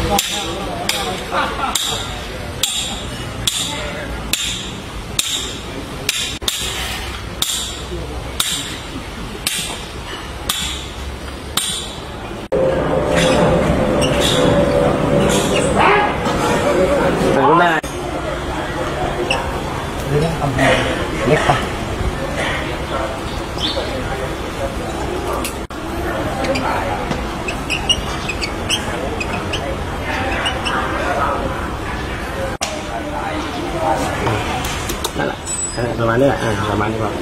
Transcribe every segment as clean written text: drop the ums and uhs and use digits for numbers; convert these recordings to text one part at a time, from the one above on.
เล็กปะนั่นแหละประมาณนี้แหละประมาณนี้ก่อน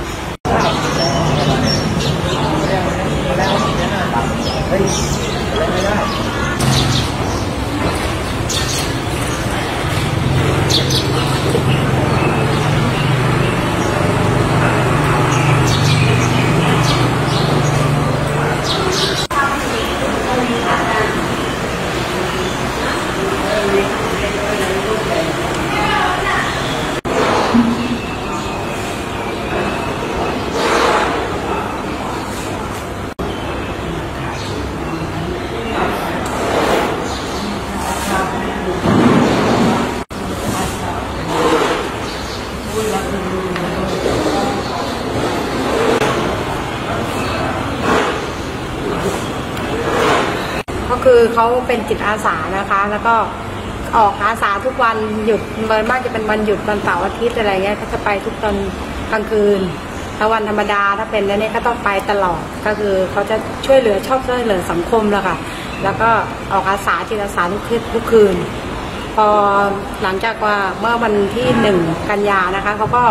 ก็คือเขาเป็นจิตอาสานะคะแล้วก็ออกอาสาทุกวันหยุดมากจะเป็นวันหยุดวันเสาร์อาทิตย์อะไรเงี้ยเขาจะไปทุกตอนกลางคืนถ้าวันธรรมดาถ้าเป็นแล้วเนี่ยก็ต้องไปตลอดก็คือเขาจะช่วยเหลือชอบช่วยเหลือสังคมแล้วค่ะแล้วก็ออกอาสาจิตอาสาทุกคืนพอหลังจากว่าเมื่อวันที่1 กันยานะคะเขาก็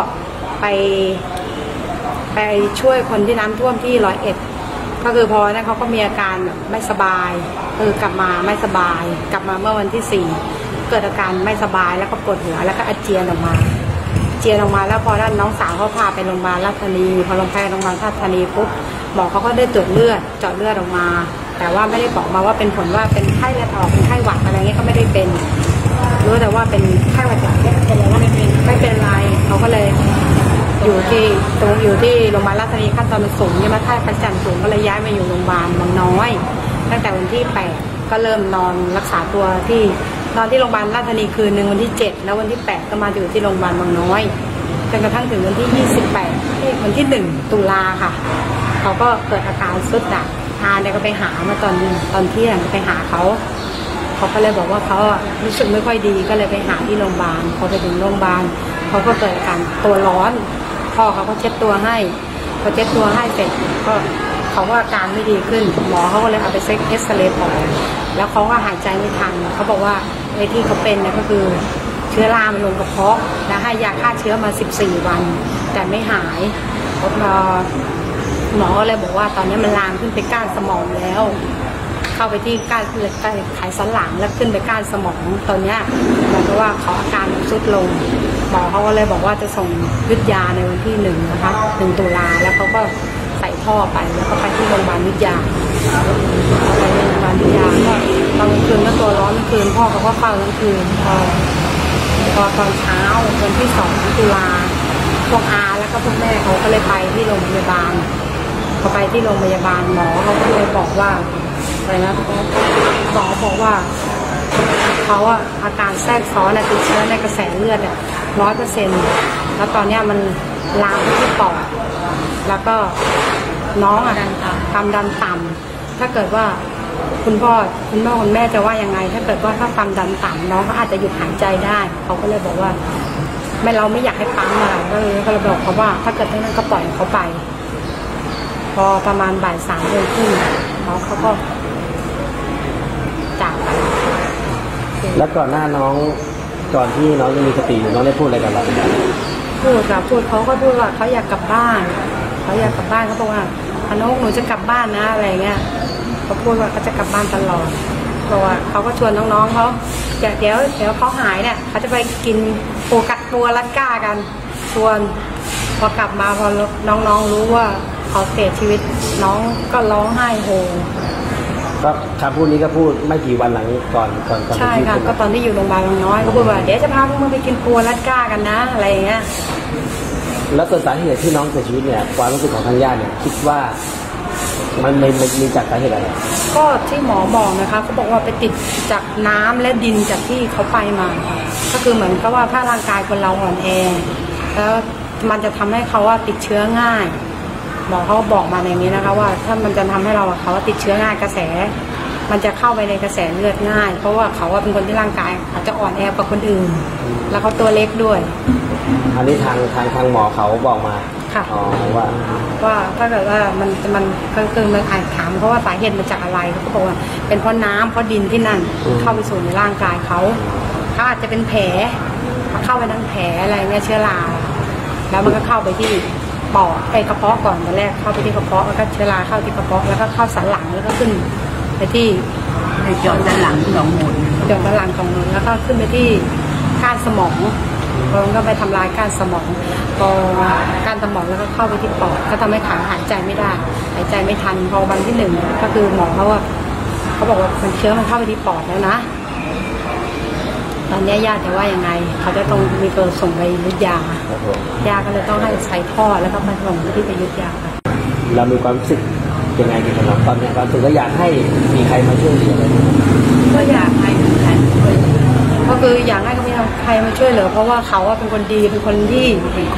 ไปช่วยคนที่น้ำท่วมที่101ก็คือพอนั้นเขาก็มีอาการแบบไม่สบายกลับมาไม่สบายกลับมาเมื่อวันที่4เกิดอาการไม่สบายแล้วก็ปวดหัวแล้วก็อาเจียนออกมาแล้วพอนั้นน้องสาวเขาพาไปโรงพยาบาลราชธานีพอโรงพยาบาลราชธานีปุ๊บหมอเขาก็ได้ตรวจเลือดเจาะเลือดออกมาแต่ว่าไม่ได้บอกมาว่าเป็นผลว่าเป็นไข้เลือดออกเป็นไข้หวัดอะไรเงี้ยก็ไม่ได้เป็นรู้แต่ว่าเป็นไข้หวัดใหญ่เป็นอะไรไม่เป็นไรเขาก็เลยอยู่ที่โรงพยาบาลราชธานีขั้นตอนมันสูงเนี่ยมาค่ายประจันสูงก็เลยย้ายมาอยู่โรงพยาบาลบางน้อยตั้งแต่วันที่8ก็เริ่มนอนรักษาตัวที่โรงพยาบาลราชธานีคืนหนึ่งวันที่7แล้ววันที่8ก็มาอยู่ที่โรงพยาบาลบางน้อยจนกระทั่งถึงวันที่28ที่วันที่1 ตุลาค่ะเขาก็เกิดอาการสุดหนักเนี่ยก็ไปหามาตอนเที่ยงไปหาเขาก็เลยบอกว่าเขารู้สึกไม่ค่อยดีก็เลยไปหาที่โรงพยาบาลพอไปถึงโรงพยาบาลเขาก็เกิดอาการตัวร้อนพ่อเขาก็เช็ดตัวให้พอเช็ดตัวให้เสร็จก็เขาว่าอาการไม่ดีขึ้นหมอเขาก็เลยเอาไปเอ็กซเรย์ปอดแล้วเขาก็หายใจไม่ทันเขาบอกว่าไอ้ที่เขาเป็นเนี่ยก็คือเชื้อรามันลงกระเพาะแล้วให้ยาฆ่าเชื้อมา14 วันแต่ไม่หายพอหมอก็เลยบอกว่าตอนนี้มันลามขึ้นไปก้านสมองแล้วเข้าไปที่ก้านไขสันหลังแล้วขึ้นไปก้านสมองตอนนี้เพราะว่าเขาอาการทรุดลงหมอเขาก็เลยบอกว่าจะส่งยุดยาในวันที่1นะคะ1 ตุลาแล้วเขาก็ใส่ท่อไปแล้วก็ไปที่โรงพยาบาลยุทธยาไปโรงพยาบาลยุทธยาก็ตอนกลางคืนก็ตัวร้อนกลางคืนพ่อเขาก็เฝ้ากลางคืนพอตอนเช้าวันที่2 ตุลาพวกอาแล้วก็พวกแม่เขาก็เลยไปที่โรงพยาบาลพอไปที่โรงพยาบาลหมอเขาก็เลยบอกว่าอะไรนะหมอบอกว่าเขาอาการแทรกซ้อนติดเชื้อในกระแสเลือด100%แล้วตอนนี้มันลามไปที่ปอดแล้วก็น้องความดันต่ำถ้าเกิดว่าคุณพ่อคุณแม่จะว่ายังไงถ้าเกิดว่าถ้าความดันต่ำน้องเขาอาจจะหยุดหายใจได้เขาก็เลยบอกว่าเราไม่อยากให้ปั๊มอะไรก็เลยบอกเขาว่าถ้าเกิดนั้นก็ปล่อยเขาไปพอประมาณบ่าย 3 โมงครึ่งน้องเขาก็จากไปแล้วก่อนหน้าน้องก่อนที่น้องจะมีสติน้องได้พูดอะไรกับเราพูดเขาก็พูดว่าเขาอยากกลับบ้านเขาบอกว่าน้องหนูจะกลับบ้านนะอะไรเงี้ยเขาพูดว่าเขาจะกลับบ้านตลอดเพราะว่าเขาก็ชวนน้องๆเขาเดี๋ยวเขาหายเนี่ยเขาจะไปกินปูรัดก้ากันชวนพอกลับมาพอน้องๆรู้ว่าเขาเสียชีวิตน้องก็ร้องไห้โฮก็คำพูดนี้ก็พูดไม่กี่วันหลังก่อนใช่ค่ะก็ตอนที่อยู่โรงพยาบาลบางน้อยก็พูดว่าเดี๋ยวจะพาพวกมึงไปกินปูรัดก้ากันนะอะไรอย่างเงี้ยแล้วส่วนสาเหตุที่น้องเสียชีวิตเนี่ยความรู้สึกของทางญาติเนี่ยคิดว่ามันมีจากสาเหตุอะไรก็ที่หมอบอกนะคะเขาบอกว่าไปติดจากน้ำและดินจากที่เขาไปมาก็คือเหมือนกับว่าถ้าร่างกายคนเราอ่อนแอแล้วมันจะทำให้เขาว่าติดเชื้อง่ายหมอเขาบอกมาอย่างนี้นะคะว่าถ้ามันจะทำให้เราเขาติดเชื้อง่ายกระแสมันจะเข้าไปในกระแสเลือดง่ายเพราะว่าเขาเป็นคนที่ร่างกายอาจจะอ่อนแอกว่าคนอื่นแล้วเขาตัวเล็กด้วยอันนี้ทางหมอเขาบอกมาค่ะว่าถ้าเกิดว่ามันก็คือมันอาจถามเขาว่าสาเหตุมาจากอะไรเขาบอกว่าเป็นเพราะน้ำเพราะดินที่นั่นเข้าไปสู่ในร่างกายเขาอาจจะเป็นแผลเข้าไปทั้งแผลอะไรเนี่ยเชื้อราแล้วมันก็เข้าไปที่ปอดไปกระเพาะก่อนตอนแรกเข้าไปที่กระเพาะแล้วก็เชื้อราเข้าที่กระเพาะแล้วก็เข้าสันหลังแล้วก็ขึ้นไปที่จอดด้านหลังของหมุนจอดด้านหลังของหมุนแล้วก็ขึ้นไปที่ก้านสมองมันก็ไปทำลายก้านสมองพอก้านสมองแล้วก็เข้าไปที่ปอดก็ทำให้ขาหายใจไม่ได้หายใจไม่ทันพอวันที่1ก็คือหมอเขาบอกว่ามันเชื้อมันเข้าไปที่ปอดแล้วนะตอนนี้ญาติจะว่ายังไงเขาจะต้องมีตัวส่งไปยุทธยายาก็เลยต้องให้ใส่ท่อแล้วก็มาส่งที่ไปยุทธยาค่ะเรามีความรู้สึกยังไงดีกับเราตอนนี้ความรู้สึกก็อยากให้มีใครมาช่วยเหลือก็อยากให้มีใครมาช่วยก็คืออยากให้เขามีใครมาช่วยเหลือเพราะว่าเขาเป็นคนดีเป็นคนที่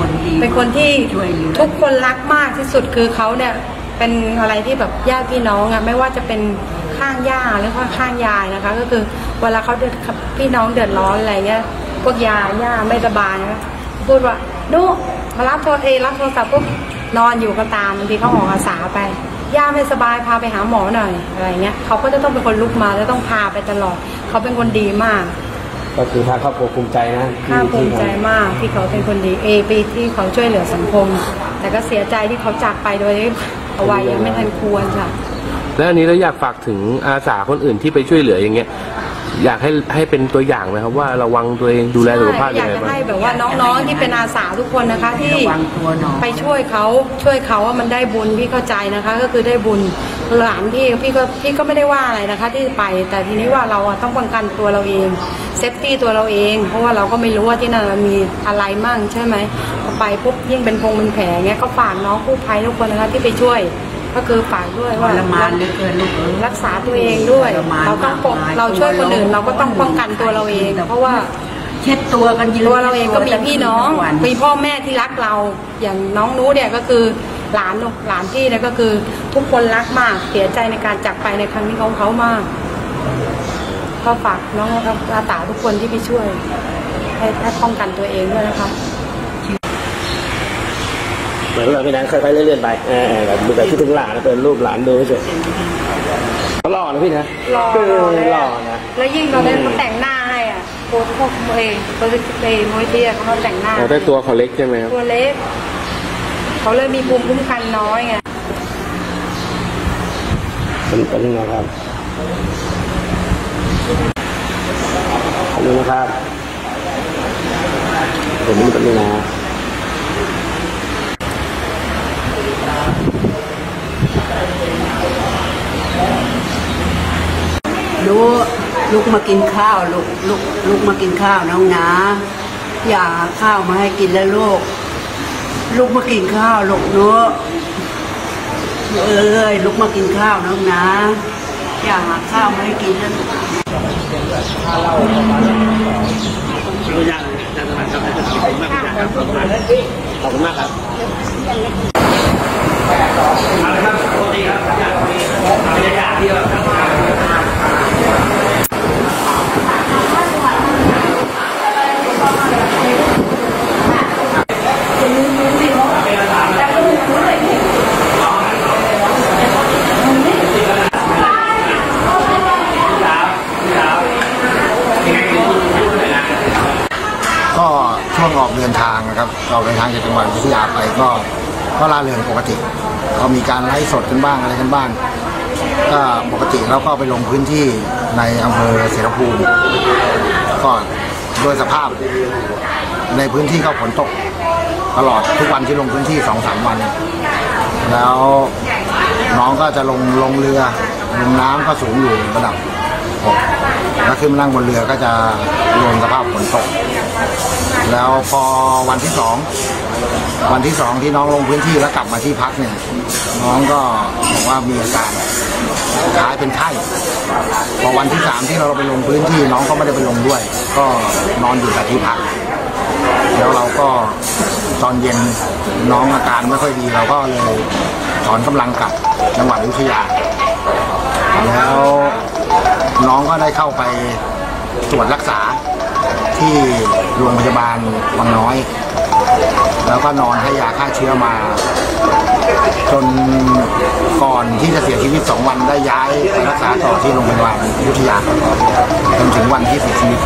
ทุกคนรักมากที่สุดคือเขาเนี่ยเป็นอะไรที่แบบญาติพี่น้องไม่ว่าจะเป็นข้างย่าหรือว่าข้างยายนะคะก็คือเวลาเขาพี่น้องเดือดร้อนอะไรเงี้ยพวกย่าไม่สบายนะพูดว่าดูมารับโทรศัพท์ปุ๊บนอนอยู่ก็ตามบางทีเขาออกอาสาไปย่าไม่สบายพาไปหาหมอหน่อยอะไรเงี้ยเขาก็จะต้องเป็นคนลุกมาแล้วต้องพาไปตลอดเขาเป็นคนดีมากก็คือทางครอบครัวภูมิใจนะภูมิใจมากที่เขาเป็นคนดีปีที่เขาช่วยเหลือสังคมแต่ก็เสียใจที่เขาจากไปโดยเอาไว้ยังไม่ทันควรค่ะแล้วอันนี้เราอยากฝากถึงอาสาคนอื่นที่ไปช่วยเหลืออย่างเงี้ยอยากให้เป็นตัวอย่างไหมครับว่าระวังตัวเองดูแลสุขภาพยังไงบ้างอยากจะให้แบบว่าน้องๆที่เป็นอาสาทุกคนนะคะที่ไปช่วยเขาว่ามันได้บุญพี่เข้าใจนะคะก็คือได้บุญหลานพี่ก็ไม่ได้ว่าอะไรนะคะที่ไปแต่ทีนี้ว่าเราต้องป้องกันตัวเราเองเซฟตี้ตัวเราเองเพราะว่าเราก็ไม่รู้ว่าที่นั่นมีอะไรมั่งใช่ไหมไปปุ๊บยิ่งเป็นแผลเงี้ยก็ฝากน้องกู้ภัยทุกคนนะคะที่ไปช่วยก็คือฝากด้วยว่ารักษาตัวเองด้วยเราช่วยคนอื่นเราก็ต้องป้องกันตัวเราเองเพราะว่าเช็ดตัวกันยืนตัวเราเองก็มีพี่น้องมีพ่อแม่ที่รักเราอย่างน้องนู้เนี่ยก็คือหลานพี่เนี่ยก็คือทุกคนรักมากเสียใจในการจากไปในครั้งนี้ของเขามากก็ฝากน้องอาสาทุกคนที่ไปช่วยให้ป้องกันตัวเองด้วยนะคะเหมือนเราพี่นั้นค่อยๆเลื่อนไปแบบคิดถึงหลานเป็นรูปหลานดูเฉยเขาหล่อนะพี่นะหล่อนะแล้วยิ่งเราได้เขาแต่งหน้าให้โค้ชพวกเองโค้ชโมยเทียเขาแต่งหน้าได้ตัวเขาเล็กใช่ไหมครับตัวเล็กเขาเลยมีภูมิคุ้มกันน้อยไงเป็นยังไงครับขอบคุณนะครับผมนี่เป็นยังไงลุกมากินข้าวลุกมากินข้าวน้องนะอย่าข้าวมาให้กินแล้วลุกมากินข้าวลูกเนาะลุกมากินข้าวน้องนะอย่าข้าวมาให้กินแล้วตัวอย่างอาจารย์ครับขอบคุณมากครับเอาละครับปกติครับบรรยากาศที่เราทำก็ช่วงออกเดินทางนะครับเราเดินทางจากจังหวัดอยุธยาไปก็ล่าเริงปกติก็มีการไลฟ์สดกันบ้างอะไรกันบ้างก็ปกติแล้วก็ไปลงพื้นที่ในอำเภอเสรภูมิก็โดยสภาพในพื้นที่ก็ฝนตกตลอดทุกวันที่ลงพื้นที่ 2-3 วันแล้วน้องก็จะลงเรือลงน้ำก็สูงอยู่ระดับ6แล้วขึ้นมานั่งบนเรือก็จะโดนสภาพฝนตกแล้วพอวันที่2 วันที่ 2ที่น้องลงพื้นที่แล้วกลับมาที่พักเนี่ยน้องก็บอกว่ามีอาการคล้ายเป็นไข้พอวันที่ 3ที่เราไปลงพื้นที่น้องก็ไม่ได้ไปลงด้วย ก็นอนอยู่แต่ที่พักแล้วเราก็ตอนเย็นน้องอาการไม่ค่อยดีเราก็เลยถอนกำลังกลับจังหวัดอยุธยาแล้วน้องก็ได้เข้าไปตรวจรักษาที่โรงพยาบาลวังน้อยแล้วก็นอนให้ยาฆ่าเชื้อมาจนก่อนที่จะเสียชีวิต2 วันได้ย้ายไปรักษาต่อที่โรงพยาบาลอยุธยาจนถึงวันที่เสียชีวิต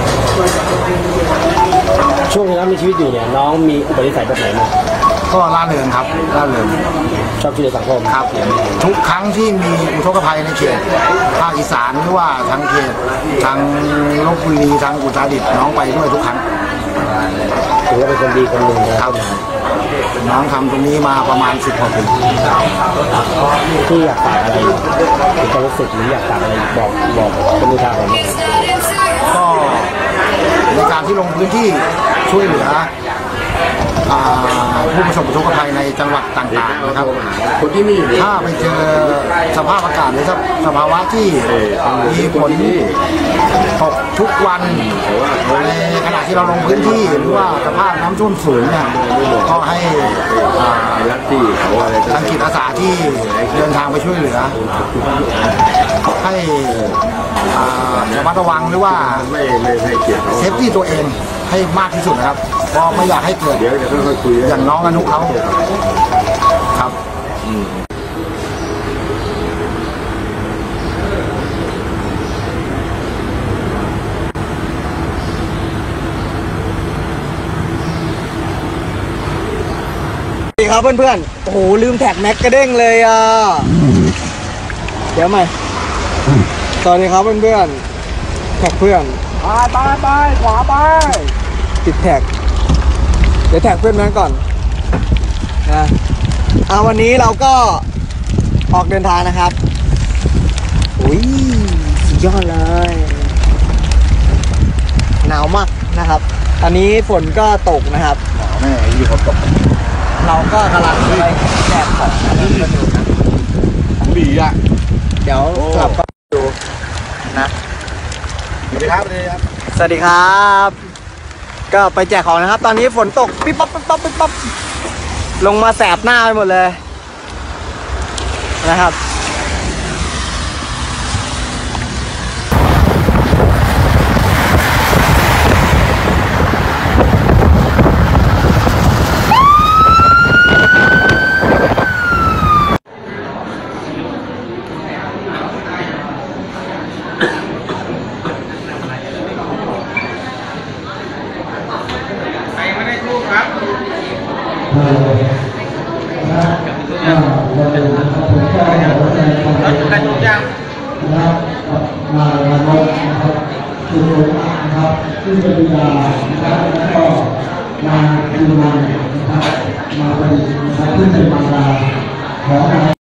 ช่วงที่น้องมีชีวิตอยู่เนี่ยน้องมีอุปนิสัยแบบไหนมาก็ล่าเริงครับล่าเริงชอบช่วยเหลือสังคมครับทุกครั้งที่มีอุทกภัยในเขตภาคอีสานหรือว่าทางเขตทางลพบุรีทางอุตรดิตถ์น้องไปด้วยทุกครั้งถือว่าเป็นคนดีคนหนึ่งนะครับน้องทำตรงนี้มาประมาณ10 กว่าปีที่อยากฝากอะไรเป็นความรู้สึกหรืออยากฝากอะไรบอกเป็นอุทาหรณ์ก็ในการที่ลงพื้นที่ช่วยเหลือผู้ประสบอุทกภัยในจังหวัดต่างๆนะครับถ้าไปเจอสภาพอากาศหรือสภาวะที่มีฝนตกทุกวันในขณะที่เราลงพื้นที่หรือว่าสภาพน้ำท่วมสูงเนี่ยก็ให้ทางจิตอาสาที่เดินทางไปช่วยเหลือให้ระมัดระวังหรือว่าเซฟตี้ตัวเองให้มากที่สุดนะครับเพราะไม่อยากให้เกิดอย่างน้องอนุเขาครับสวัสดีครับเพื่อนๆโอ้โหลืมแท็กแม็กกระเด้งเลยอ่ะเดี๋ยวใหม่สวัสดีครับเพื่อนๆแท็กเพื่อนไปขวาไปติดแท็กเดี๋ยวแท็กเพื่อนนั้นก่อนนะวันนี้เราก็ออกเดินทางนะครับอุ้ยสุดยอดเลยหนาวมากนะครับตอนนี้ฝนก็ตกนะครับแม่อยู่ฝนตกเราก็กำลังไปแจกของกันอยู่นะบีอ่ะเดี๋ยวกลับก็ดูนะสวัสดีครับสวัสดีครับก็ไปแจกของนะครับตอนนี้ฝนตกปิ๊บปั๊บปิ๊บปั๊บปิ๊บปั๊บลงมาแสบหน้าไปหมดเลยนะครับมาลงนะครับคือโรงงานนะครับซึ่งเป็นยานะครับแล้วก็มาคือมันนะครับมาผลิตนะครับซึ่งเป็นมาลาของ